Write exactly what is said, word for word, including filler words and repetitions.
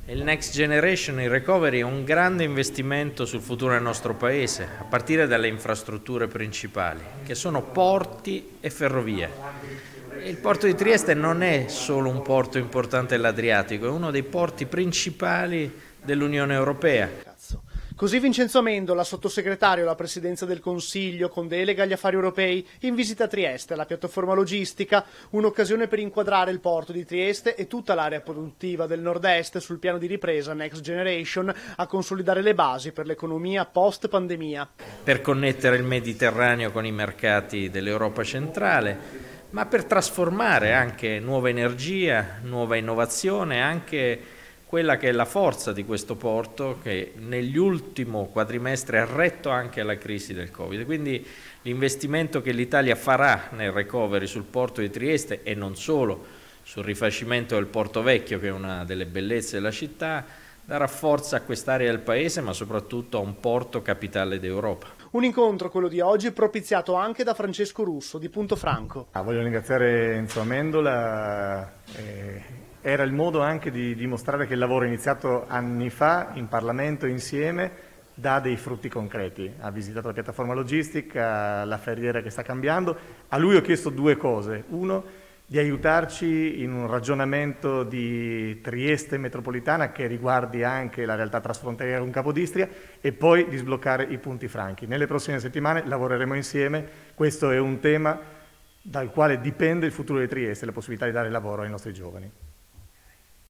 Il Next Generation, il recovery, è un grande investimento sul futuro del nostro Paese, a partire dalle infrastrutture principali, che sono porti e ferrovie. Il porto di Trieste non è solo un porto importante dell'Adriatico, è uno dei porti principali dell'Unione Europea. Così Vincenzo Amendola, sottosegretario alla Presidenza del Consiglio con delega agli affari europei, in visita a Trieste, alla piattaforma logistica, un'occasione per inquadrare il porto di Trieste e tutta l'area produttiva del nord-est sul piano di ripresa Next Generation, a consolidare le basi per l'economia post-pandemia. Per connettere il Mediterraneo con i mercati dell'Europa centrale, ma per trasformare anche nuova energia, nuova innovazione, anche quella che è la forza di questo porto che negli ultimi quadrimestri ha retto anche alla crisi del Covid. Quindi l'investimento che l'Italia farà nel recovery sul porto di Trieste e non solo sul rifacimento del Porto Vecchio, che è una delle bellezze della città, darà forza a quest'area del Paese, ma soprattutto a un porto capitale d'Europa. Un incontro, quello di oggi, propiziato anche da Francesco Russo di Punto Franco. Ah, voglio ringraziare Enzo Amendola. Eh... Era il modo anche di dimostrare che il lavoro iniziato anni fa in Parlamento insieme dà dei frutti concreti. Ha visitato la piattaforma logistica, la ferriera che sta cambiando. A lui ho chiesto due cose. Uno, di aiutarci in un ragionamento di Trieste metropolitana che riguardi anche la realtà trasfrontaliera con Capodistria, e poi di sbloccare i punti franchi. Nelle prossime settimane lavoreremo insieme. Questo è un tema dal quale dipende il futuro di Trieste, la possibilità di dare lavoro ai nostri giovani.